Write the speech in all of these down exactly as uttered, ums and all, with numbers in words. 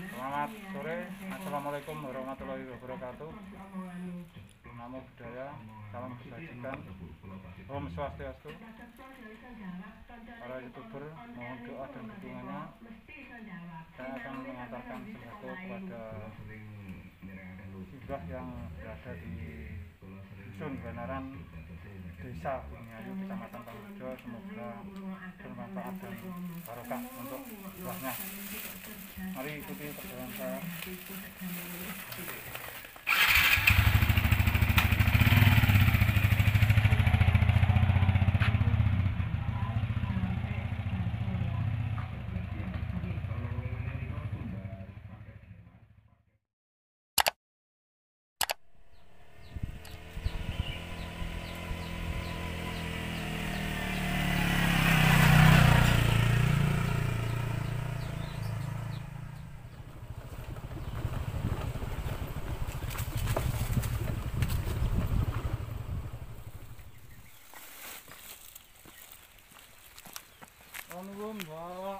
Selamat sore, Assalamualaikum warahmatullahi wabarakatuh. Namo Buddhaya, salam kebajikan, Om Swastiastu. Para youtuber mohon doa dan dukungannya. Saya akan mengantarkan sembako kepada Simbah yang berada di Dusun Banaran, Desa Bumiayu, Kecamatan Tanggujo. Semoga bermanfaat dan barokah untuk simbahnya. Mari ikuti perjalanan saya. Nuwun, Mbak.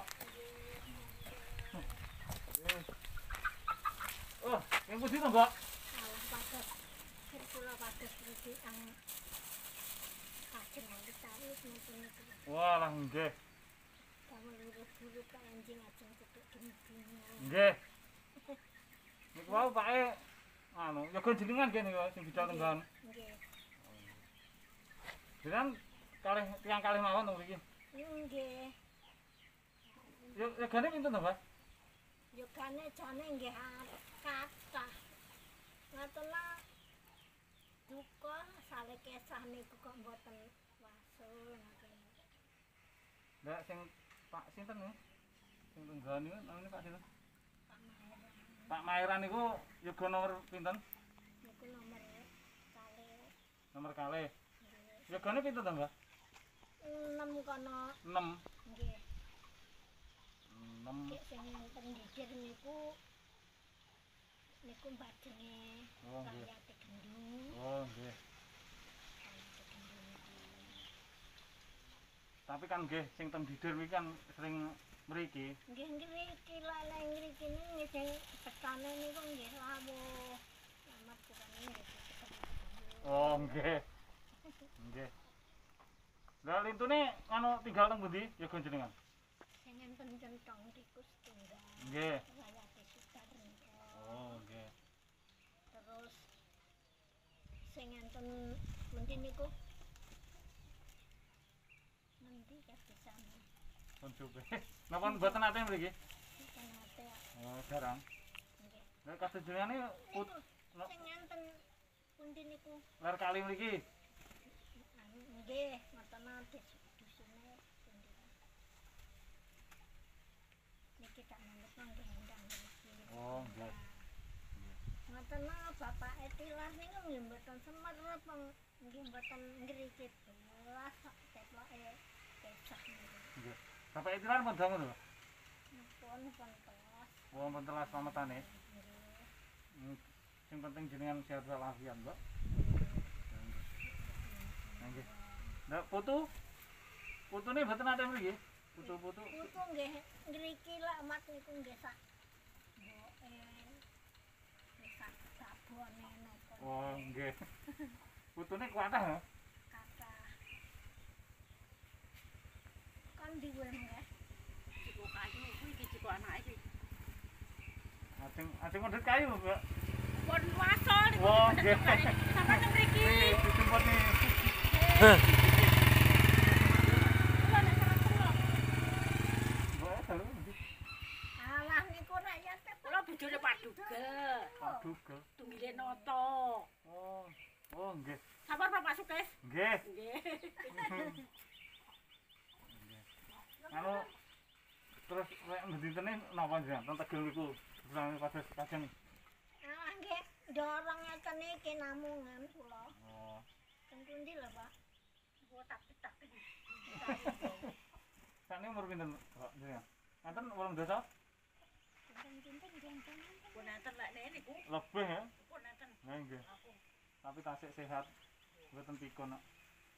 Oh, yang putih to, Mbak? Alah pados. Kula pados iki ang kajeng ditawis ngoten iki. Walah, nggih. Kamu lurus-lurus ka anjing ajeng cetuk gini-gini. Nggih. Niku wau pake anu, yoga jenengan kene kok sing bidal tenggan. Nggih. Jenengan kalih tiyang kalih mawon to mriki. Nggih. Yo yogane pinten to, Mbak? Yogane jane nggih kathah. Ngatona duka sale kesah niku kok mboten wasul ngoten. Lah sing Pak sinten niku? Sing tenggan niku namanya Pak sinten? Pak Maheran. Pak Maheran niku yoga nomor pinten? Niku nomor kalih. Nomor kalih. Yogane pinten to, Mbak? enam kono. enam. Nggih. enam. Sik sing pendidir niku niku badenge Oh, nggih. rakyate Gendung. Oh, nggih. Rakyate Gendung niku. Tapi kan nggih sing teng Didir iki kan sering mriki. Nggih ngriki lha ngriki niki sing petane niku nggih lawuh. Amat kurang nggih. Oh, nggih. Nggih. Lah lintune anu tinggal teng pundi? Yoga jenengan. Sing enten centong tikus tunggal. Nggih. Rakyate Sutar niku. Oh, nggih. Terus sing enten pundi niku? Nanti kapisan. Pun coba. Napa mboten ate mriki? Mboten ate. Oh, jarang. Nggih. Lah kados jenengane put Niku sing enten pundi niku? lar kali mriki. Anu nggih, ngoten dusune pundi. Niki tak nandhep nggih ndang mriki. Oh, nggih. Ngoten bapake tilas niku nggih mboten semerep nggih mboten ngriki belas ketoke pesah niku. Nggih. Bapak itilan pun dangu lho. Pun pun telas. Wong pun telas pametane. Nggih. Sing penting jenengan sehat walafiat, Mbak. Nggih. Lah putu? Putune mboten ate mriki? Putu-putu. Putu nggih ngriki lak mat niku nggih sak mboke. Nggih sak babone napa. Oh, nggih. Putune kuatah ya? Kata. Kan diwe nggih. Ciko kayu kuwi iki ciko anake iki. Ajeng ajeng mendhet kayu, Mbak. Pun wasol niku. Oh, nggih. Sampe teng mriki. Nggih, dijemput nih. Kula nek sampeyan kula. Mbak, dalu ndi? Alah niku rakyat Kula bojone Pak Dugel. Aduh, Gel. Tunggile noto. Oh. Oh, nggih. Sabar Pak Sukes. Nggih. Nggih. Anu terus lek ndintene napa jenengan? Teng Tegel niku. Jenenge padha kajeng. alah nggih dorong ngeten iki namungan kula. Oh. Teng pundi lho, Pak? Kula tak-tak. Sakniki umur pinten, Pak jenengan? Enten wolung dasa? Pinten-pinten ganteng. Pun enten lek niku. Lebih ya? Pun enten. Nah, nggih. Tapi tasik sehat. Mboten pikun kok.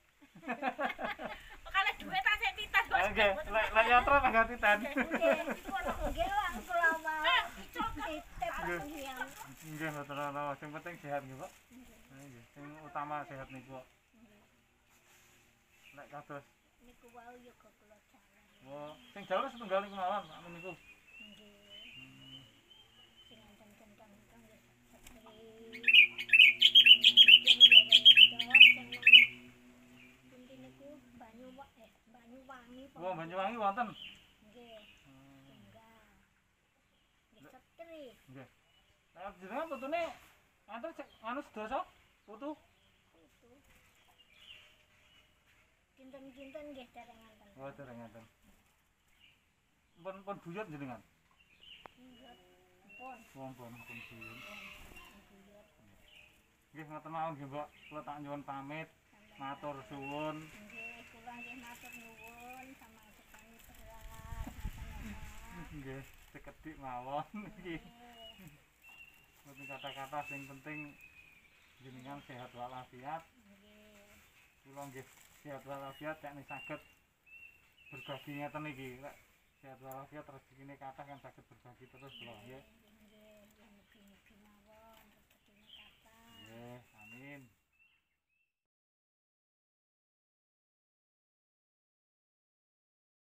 Kalih duwe tasik titan kok. Nggih, lek lek yatra tangga titan. Nggih, dipun nggih lah kula mau. Coba sing penting sehat nggih, Pak. Nggih. Nggih, sing utama sehat niku, Pak. Nggih. Nek kados Niku wau yoga kula jalan. wah, sing jalur setunggal niku mawon, anu niku. Nggih. Hmm. Sing enten gendang itu nggih setri. Pundi niku banyu wa- eh Banyuwangi. Wah, Banyuwangi wonten. Nggih. Hmm. Tunggal. Nggih setri. Nggih. Nek jenengan putune anten cek anu sedasa putu. Itu. Kinten-kinten nggih dereng enten. Wah, dereng ngaten. Pun pun buyut jenengan. Nggih. Pun. Wong pun pun buyut. Pun. Buyut. Nggih ngoten mawon nggih, Mbak. Kula tak nyuwun pamit. Matur suwun. Nggih, kula nggih matur nuwun sama sekali berat. Ngoten Nggih, sekedhik mawon iki. Nggih. Mboten kata-kata sing penting jenengan sehat walafiat. Nggih. Kula nggih sehat walafiat cek nih saged berbagi ngeten iki. Lek sehat walafiat rezekine kathah kan saged berbagi terus kula nggih.